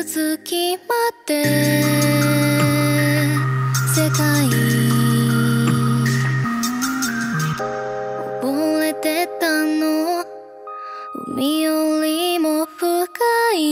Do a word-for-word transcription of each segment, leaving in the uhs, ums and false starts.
月まで世界溺れてたの海よりも深い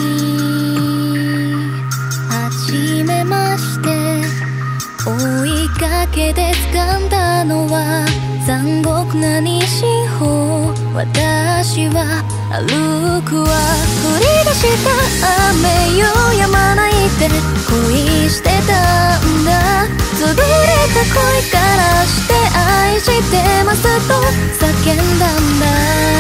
初めまして追いかけて掴んだのは残酷な西方私は歩くわ降り出した雨よ止まないで恋してたんだ潰れた恋からして愛してますと叫んだんだ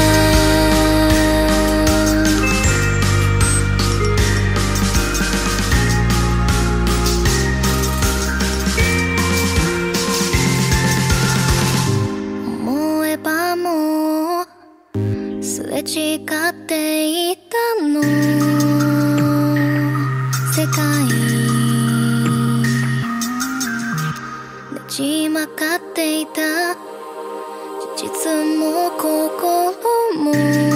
思えばもうすれ違っていたの世界ねじ曲がっていた事実も心も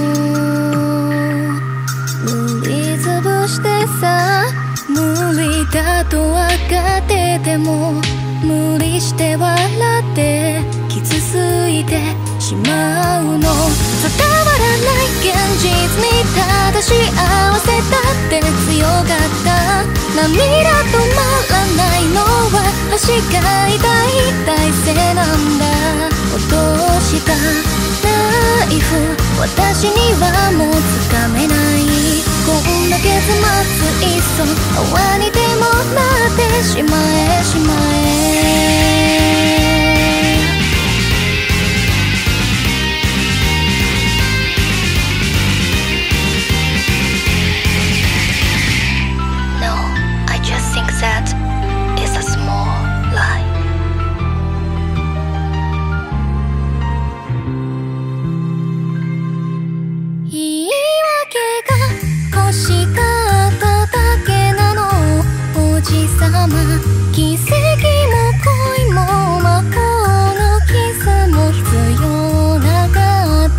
塗りつぶしてさ無理だと分かってても無理して笑って傷ついてしまうの伝わらない現実にただ幸せだって強かった涙止まらないのは橋が痛い大勢なんだ落としたナイフ私にはもうつかめないこんな結末いっそ泡にでもなってしまえしまえThat is a small lie 言い訳が欲しかっただけなのおじさま奇跡も恋も魔法のキスも必要なかった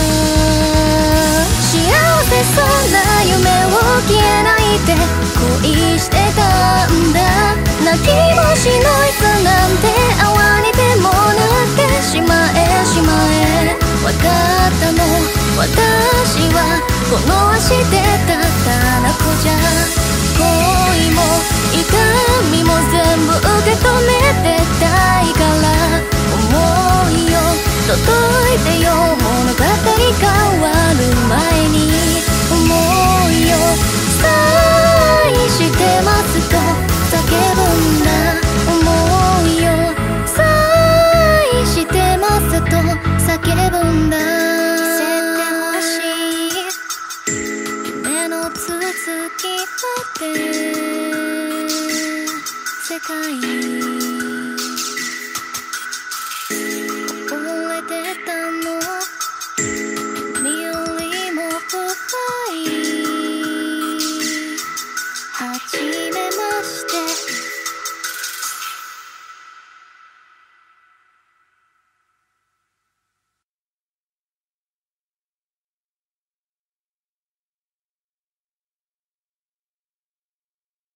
幸せそうな夢を消えないで恋してたんだ泣きもしないつなんて泡にでもなってしまえしまえわかったの私はこの足でただ泣くじゃ恋も痛みも全部受け止めてたいから思いよ届いてよ物語変わる前に思いよ愛してますと叫ぶんだ思いよ愛してますと叫ぶんだ見せてほしい夢の続きまで世界